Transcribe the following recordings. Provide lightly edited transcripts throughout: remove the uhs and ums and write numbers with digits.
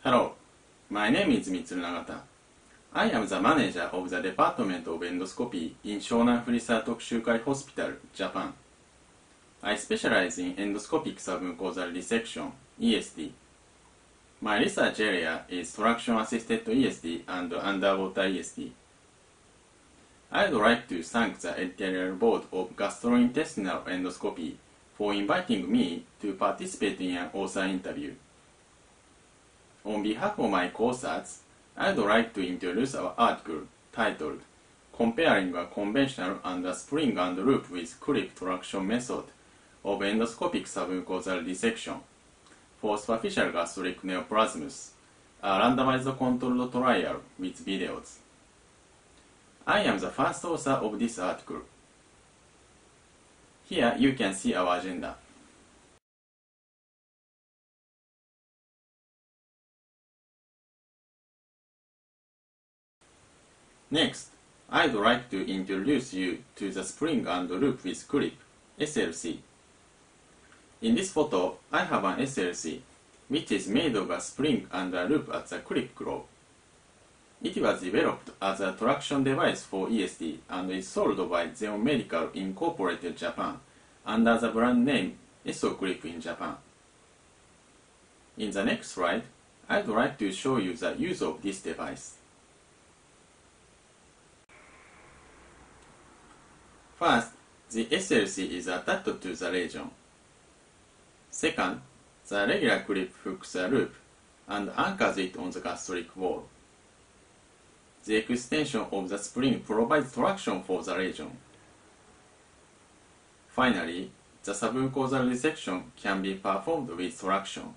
Hello, my name is Mitsuru Nagata. I am the manager of the Department of Endoscopy in Shonan Furisa Tokushukai Hospital, Japan. I specialize in endoscopic submucosal dissection, ESD. My research area is traction-assisted ESD and underwater ESD. I would like to thank the editorial board of gastrointestinal endoscopy for inviting me to participate in an author interview. On behalf of my co-authors, I would like to introduce our article titled Comparing a conventional and a spring and loop with clip traction method of endoscopic submucosal dissection for superficial gastric neoplasms, a randomized controlled trial with videos. I am the first author of this article. Here you can see our agenda. Next, I'd like to introduce you to the spring and loop with clip, SLC. In this photo, I have an SLC, which is made of a spring and a loop at the clip globe. It was developed as a traction device for ESD and is sold by Zeon Medical Incorporated Japan under the brand name ESO-Clip in Japan. In the next slide, I'd like to show you the use of this device. First, the SLC is attached to the lesion. Second, the regular clip hooks a loop and anchors it on the gastric wall. The extension of the spring provides traction for the lesion. Finally, the submucosal dissection can be performed with traction.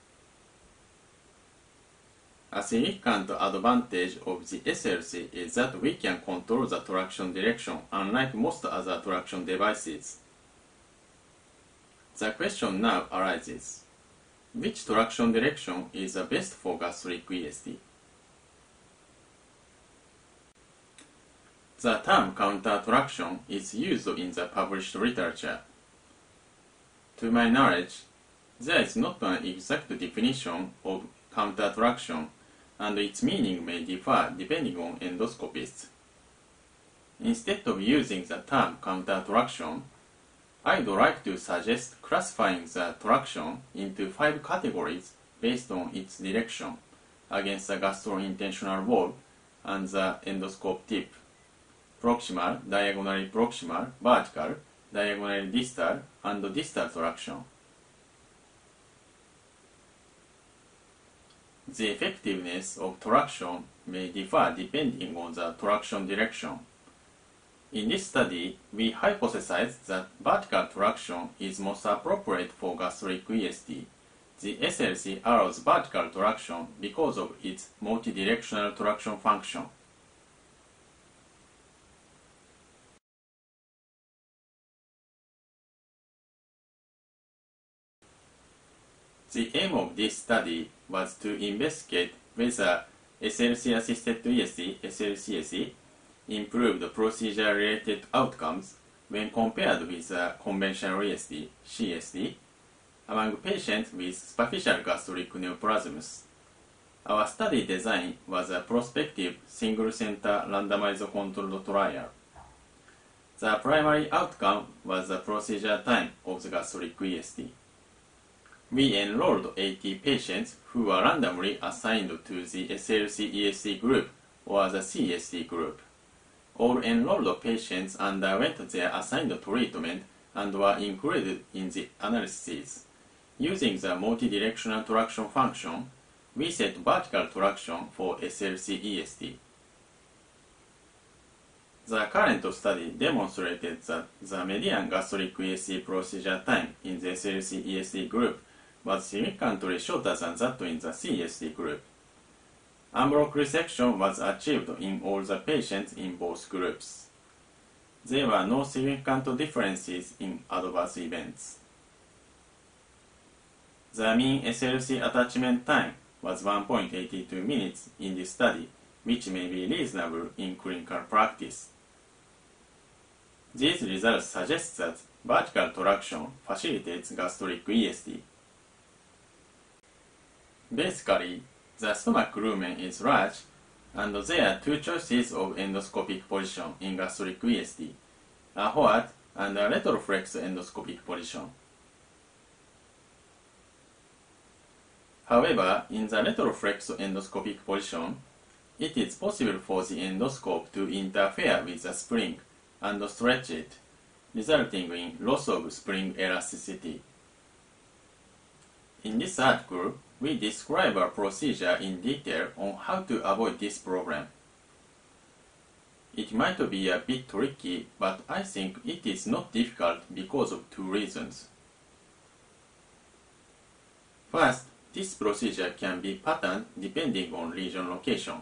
A significant advantage of the SLC is that we can control the traction direction unlike most other traction devices. The question now arises, which traction direction is the best for gastric ESD? The term counter traction is used in the published literature. To my knowledge, there is not an exact definition of counter traction, and its meaning may differ depending on endoscopists. Instead of using the term counter traction, I would like to suggest classifying the traction into 5 categories based on its direction against the gastrointestinal wall and the endoscope tip: proximal, diagonally proximal, vertical, diagonally distal, and distal traction. The effectiveness of traction may differ depending on the traction direction. In this study, we hypothesized that vertical traction is most appropriate for gastric ESD. The SLC allows vertical traction because of its multidirectional traction function. The aim of this study was to investigate whether SLC-assisted ESD, SLCSE, improved procedure-related outcomes when compared with conventional ESD, CSD, among patients with superficial gastric neoplasms. Our study design was a prospective single-center randomized controlled trial. The primary outcome was the procedure time of the gastric ESD. We enrolled 80 patients who were randomly assigned to the SLC-ESD group or the CSD group. All enrolled patients underwent their assigned treatment and were included in the analysis. Using the multidirectional traction function, we set vertical traction for SLC-ESD. The current study demonstrated that the median gastric ESD procedure time in the SLC-ESD group was significantly shorter than that in the CSD group. Unblocked resection was achieved in all the patients in both groups. There were no significant differences in adverse events. The mean SLC attachment time was 1.82 minutes in this study, which may be reasonable in clinical practice. These results suggest that vertical traction facilitates gastric ESD. Basically, The stomach lumen is large, and there are two choices of endoscopic position in gastric ESD, a forward and a retroflex endoscopic position. However, in the retroflex endoscopic position, it is possible for the endoscope to interfere with the spring and stretch it, resulting in loss of spring elasticity. In this article, we describe a procedure in detail on how to avoid this problem. It might be a bit tricky, but I think it is not difficult because of two reasons. First, this procedure can be patterned depending on lesion location.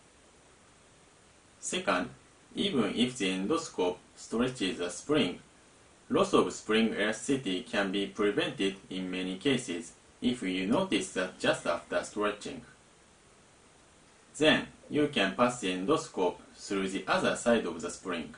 Second, even if the endoscope stretches a spring, loss of spring elasticity can be prevented in many cases if you notice that just after stretching. Then, you can pass the endoscope through the other side of the spring.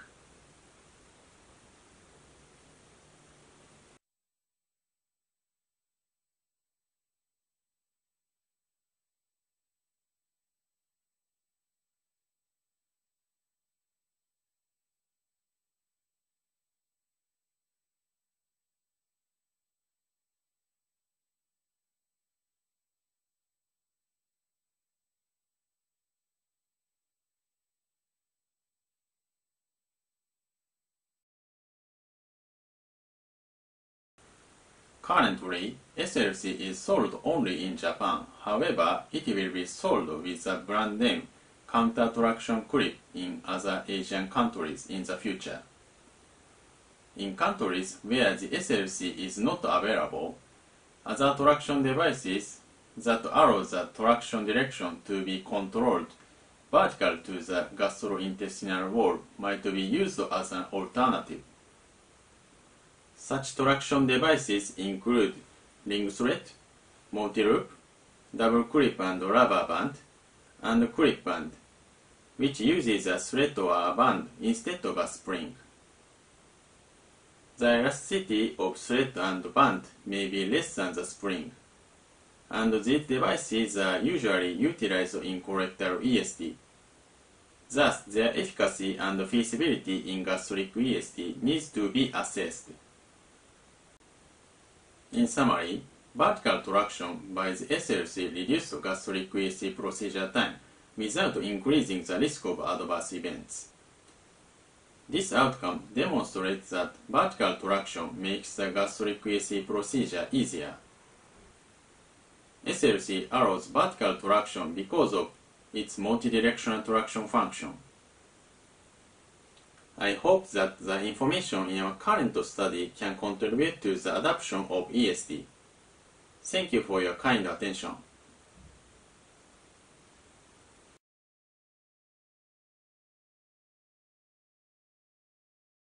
Currently, SLC is sold only in Japan. However, it will be sold with the brand name counter-traction clip in other Asian countries in the future. In countries where the SLC is not available, other traction devices that allow the traction direction to be controlled vertical to the gastrointestinal wall might be used as an alternative. Such traction devices include ring thread, multi-loop, double clip and rubber band, and clip band, which uses a thread or a band instead of a spring. The elasticity of thread and band may be less than the spring, and these devices are usually utilized in colorectal ESD. Thus, their efficacy and feasibility in gastric ESD needs to be assessed. In summary, vertical traction by the SLC reduces gastric ESD procedure time without increasing the risk of adverse events. This outcome demonstrates that vertical traction makes the gastric ESD procedure easier. SLC allows vertical traction because of its multidirectional traction function. I hope that the information in our current study can contribute to the adoption of ESD. Thank you for your kind attention.